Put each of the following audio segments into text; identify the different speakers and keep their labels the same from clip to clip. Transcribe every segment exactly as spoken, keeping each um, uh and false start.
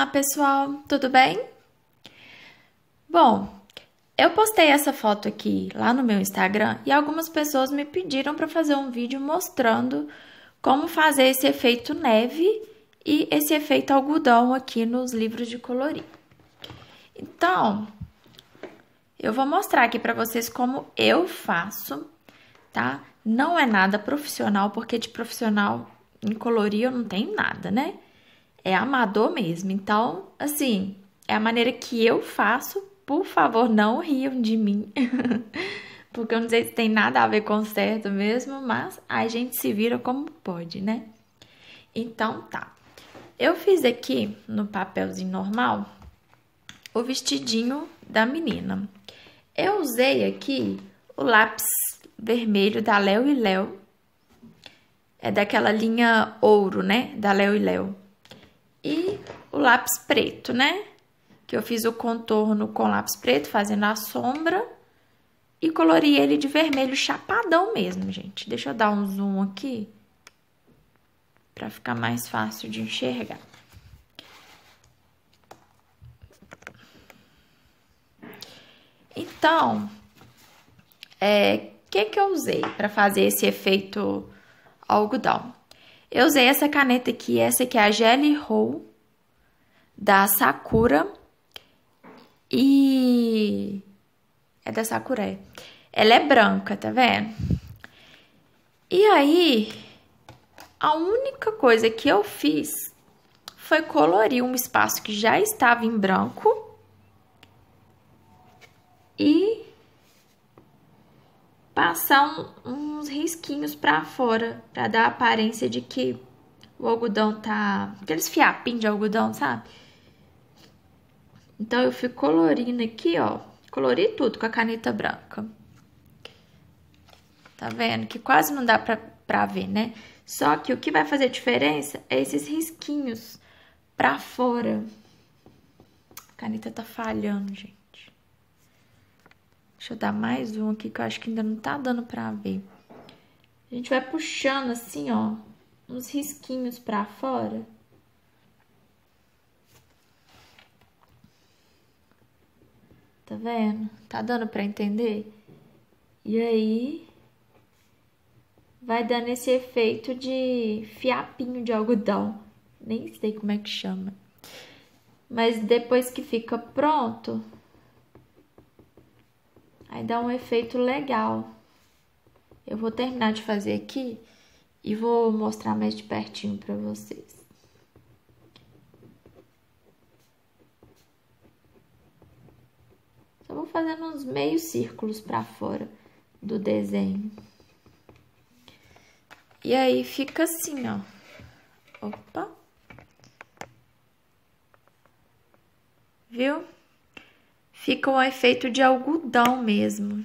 Speaker 1: pessoal, tudo bem? Bom, eu postei essa foto aqui lá no meu Instagram e algumas pessoas me pediram para fazer um vídeo mostrando como fazer esse efeito neve e esse efeito algodão aqui nos livros de colorir. Então, eu vou mostrar aqui para vocês como eu faço, tá? Não é nada profissional, porque de profissional em colorir eu não tenho nada, né? É amador mesmo. Então, assim, é a maneira que eu faço. Por favor, não riam de mim. Porque eu não sei se tem nada a ver com certo mesmo, mas a gente se vira como pode, né? Então, tá. Eu fiz aqui, no papelzinho normal, o vestidinho da menina. Eu usei aqui o lápis vermelho da Léo e Léo. É daquela linha ouro, né? Da Léo e Léo. E o lápis preto, né? Que eu fiz o contorno com lápis preto, fazendo a sombra. E colori ele de vermelho chapadão mesmo, gente. Deixa eu dar um zoom aqui. Pra ficar mais fácil de enxergar. Então, é, o que que eu usei pra fazer esse efeito algodão? Eu usei essa caneta aqui, essa aqui é a Jelly Roll da Sakura. E é da Sakura, é. Ela é branca, tá vendo? E aí, a única coisa que eu fiz foi colorir um espaço que já estava em branco e passar um, uns risquinhos pra fora, pra dar a aparência de que o algodão tá... aqueles fiapinhos de algodão, sabe? Então, eu fui colorindo aqui, ó. Colori tudo com a caneta branca. Tá vendo? Que quase não dá pra, pra ver, né? Só que o que vai fazer diferença é esses risquinhos pra fora. A caneta tá falhando, gente. Deixa eu dar mais um aqui, que eu acho que ainda não tá dando pra ver. A gente vai puxando assim, ó, uns risquinhos pra fora. Tá vendo? Tá dando pra entender? E aí, vai dando esse efeito de fiapinho de algodão. Nem sei como é que chama. Mas depois que fica pronto, aí dá um efeito legal. Eu vou terminar de fazer aqui e vou mostrar mais de pertinho pra vocês. Só vou fazendo uns meios círculos pra fora do desenho. E aí fica assim, ó. Opa. Viu? Fica um efeito de algodão mesmo.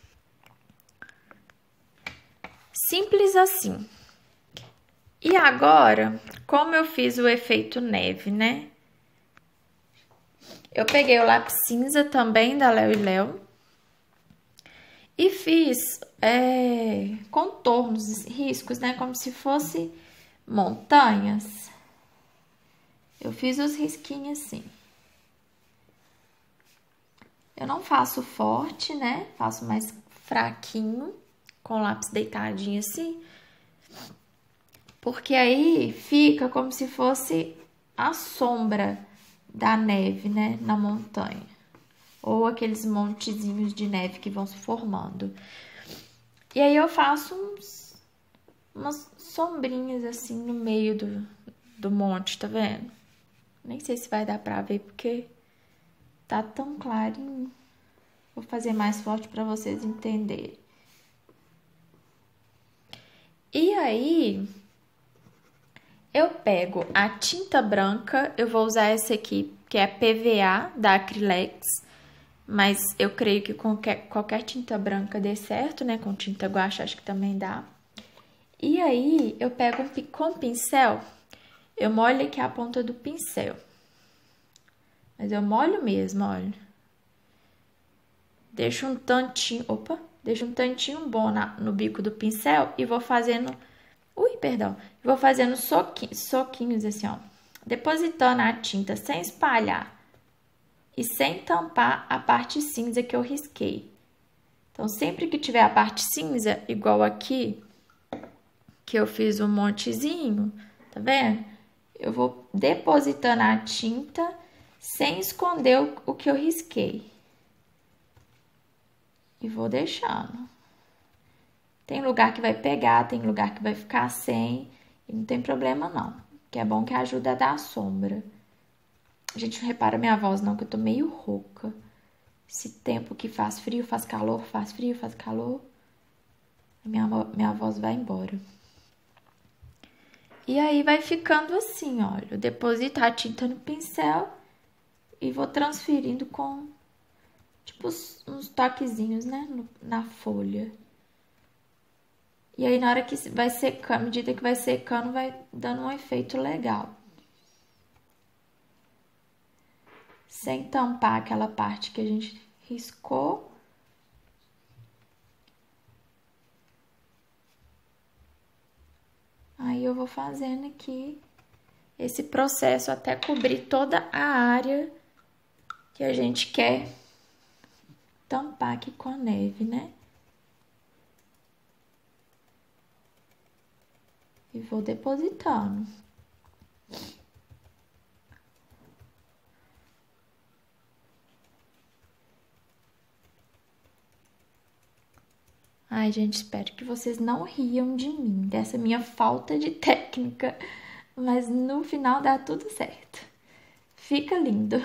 Speaker 1: Simples assim. E agora, como eu fiz o efeito neve, né? Eu peguei o lápis cinza também da Léo e Léo e fiz é, contornos, riscos, né? Como se fosse montanhas. Eu fiz os risquinhos assim. Eu não faço forte, né? Faço mais fraquinho, com o lápis deitadinho assim. Porque aí fica como se fosse a sombra da neve, né, na montanha. Ou aqueles montezinhos de neve que vão se formando. E aí eu faço uns, umas sombrinhas assim no meio do, do monte, tá vendo? Nem sei se vai dar pra ver porque tá tão clarinho. Vou fazer mais forte pra vocês entenderem. E aí, eu pego a tinta branca, eu vou usar essa aqui, que é P V A da Acrylex, mas eu creio que com qualquer, qualquer tinta branca dê certo, né? Com tinta guache acho que também dá. E aí, eu pego um, com o pincel, eu molho aqui a ponta do pincel. Mas eu molho mesmo, olha. Deixo um tantinho, opa, deixo um tantinho bom na, no bico do pincel e vou fazendo... Ui, perdão. Vou fazendo soquinhos, soquinhos assim, ó. depositando a tinta sem espalhar e sem tampar a parte cinza que eu risquei. Então, sempre que tiver a parte cinza, igual aqui, que eu fiz um montezinho, tá vendo? Eu vou depositando a tinta sem esconder o, o que eu risquei. E vou deixando. Tem lugar que vai pegar, tem lugar que vai ficar sem, e não tem problema não. Que é bom que ajuda a dar sombra. Gente, não repara minha voz não, que eu tô meio rouca. Esse tempo que faz frio, faz calor, faz frio, faz calor, minha, minha voz vai embora. E aí vai ficando assim, olha. Eu deposito a tinta no pincel e vou transferindo com, tipo, uns toquezinhos, né, no, na folha. E aí, na hora que vai secando, à medida que vai secando, vai dando um efeito legal. Sem tampar aquela parte que a gente riscou. Aí, eu vou fazendo aqui esse processo até cobrir toda a área que a gente quer tampar aqui com a neve, né? E vou depositando. Ai, gente, espero que vocês não riam de mim, dessa minha falta de técnica. Mas no final dá tudo certo. Fica lindo.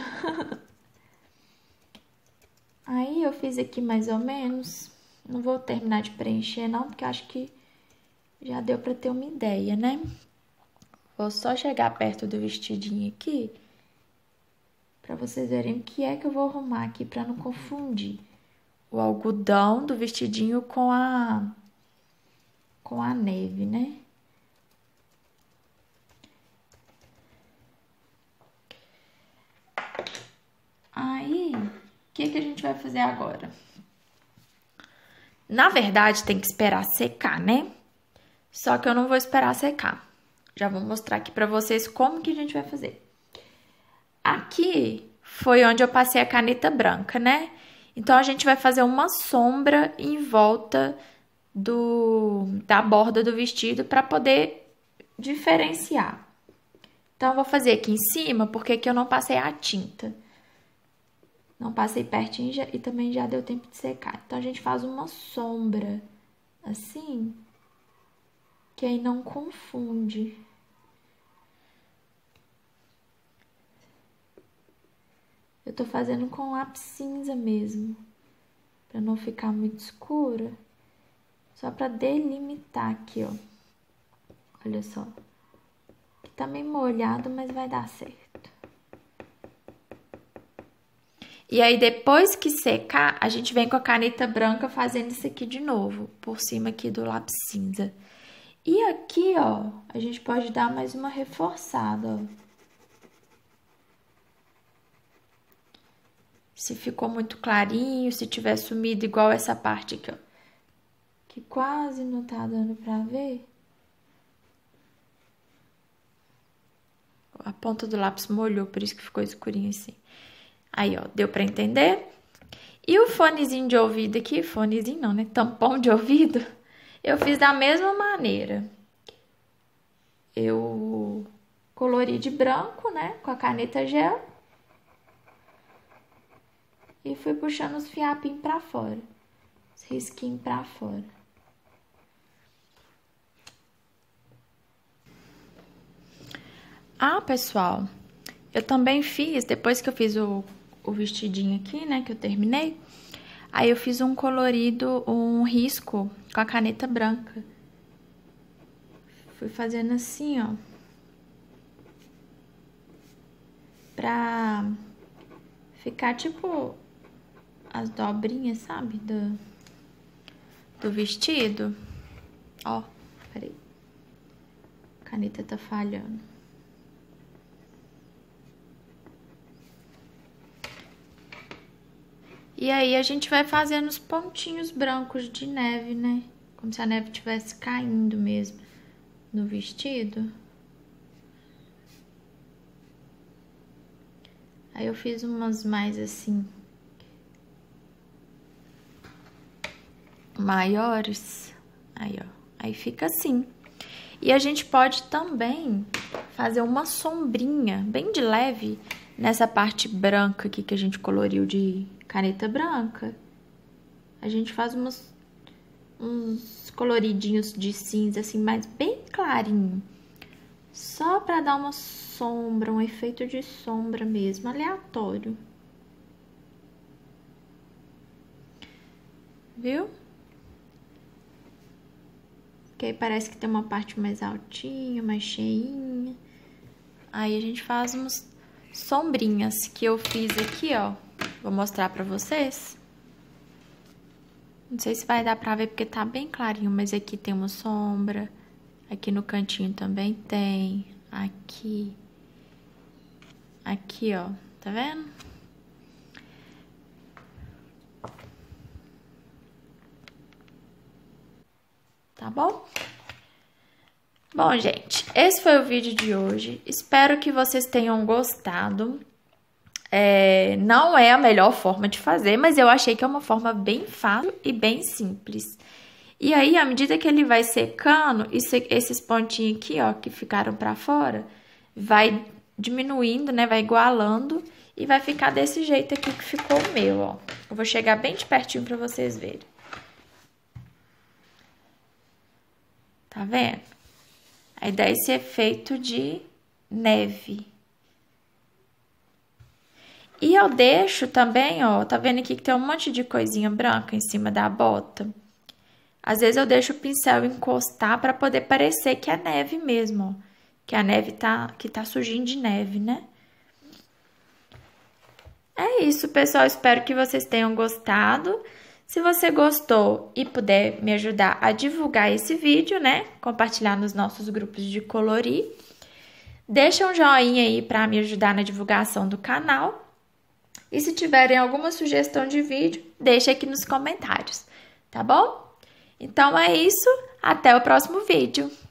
Speaker 1: Aí, eu fiz aqui mais ou menos. Não vou terminar de preencher, não, porque acho que já deu pra ter uma ideia, né? Vou só chegar perto do vestidinho aqui, pra vocês verem o que é que eu vou arrumar aqui pra não confundir o algodão do vestidinho com a, com a neve, né? Aí, o que que a gente vai fazer agora? Na verdade, tem que esperar secar, né? Só que eu não vou esperar secar. Já vou mostrar aqui pra vocês como que a gente vai fazer. Aqui foi onde eu passei a caneta branca, né? Então, a gente vai fazer uma sombra em volta do, da borda do vestido pra poder diferenciar. Então, eu vou fazer aqui em cima, porque aqui eu não passei a tinta. Não passei pertinho e também já deu tempo de secar. Então, a gente faz uma sombra assim, que aí não confunde. Eu tô fazendo com lápis cinza mesmo, pra não ficar muito escura. Só pra delimitar aqui, ó. Olha só. Aqui tá meio molhado, mas vai dar certo. E aí, depois que secar, a gente vem com a caneta branca fazendo isso aqui de novo, por cima aqui do lápis cinza. E aqui, ó, a gente pode dar mais uma reforçada, ó. Se ficou muito clarinho, se tiver sumido igual essa parte aqui, ó. Que quase não tá dando pra ver. A ponta do lápis molhou, por isso que ficou escurinho assim. Aí, ó, deu pra entender? E o fonezinho de ouvido aqui, fonezinho não, né? Tampão de ouvido, eu fiz da mesma maneira. Eu colori de branco, né? Com a caneta gel. E fui puxando os fiapinhos pra fora. Os risquinhos pra fora. Ah, pessoal, eu também fiz, depois que eu fiz o, o vestidinho aqui, né, que eu terminei, aí eu fiz um colorido, um risco com a caneta branca. Fui fazendo assim, ó. Pra ficar tipo as dobrinhas, sabe, do, do vestido. Ó, peraí. A caneta tá falhando. E aí, a gente vai fazendo os pontinhos brancos de neve, né? Como se a neve estivesse caindo mesmo no vestido. Aí eu fiz umas mais assim, maiores. Aí, ó. Aí fica assim. E a gente pode também fazer uma sombrinha bem de leve nessa parte branca aqui que a gente coloriu de caneta branca. A gente faz umas, uns coloridinhos de cinza assim, mas bem clarinho. Só pra dar uma sombra, um efeito de sombra mesmo, aleatório. Viu? Que aí parece que tem uma parte mais altinha, mais cheinha. Aí a gente faz umas sombrinhas que eu fiz aqui, ó. Vou mostrar pra vocês. Não sei se vai dar pra ver porque tá bem clarinho, mas aqui tem uma sombra. Aqui no cantinho também tem. Aqui. Aqui, ó. Tá vendo? Tá bom? Bom, gente, esse foi o vídeo de hoje. Espero que vocês tenham gostado. É, não é a melhor forma de fazer, mas eu achei que é uma forma bem fácil e bem simples. E aí, à medida que ele vai secando, esses pontinhos aqui, ó, que ficaram pra fora, vai diminuindo, né? Vai igualando e vai ficar desse jeito aqui que ficou o meu, ó. Eu vou chegar bem de pertinho pra vocês verem. Tá vendo? Aí dá esse efeito de neve. E eu deixo também, ó, tá vendo aqui que tem um monte de coisinha branca em cima da bota? Às vezes eu deixo o pincel encostar pra poder parecer que é neve mesmo, ó. Que a neve tá, que tá sujinho de neve, né? É isso, pessoal. Espero que vocês tenham gostado. Se você gostou e puder me ajudar a divulgar esse vídeo, né? Compartilhar nos nossos grupos de colorir. Deixa um joinha aí para me ajudar na divulgação do canal. E se tiverem alguma sugestão de vídeo, deixa aqui nos comentários, tá bom? Então é isso, até o próximo vídeo.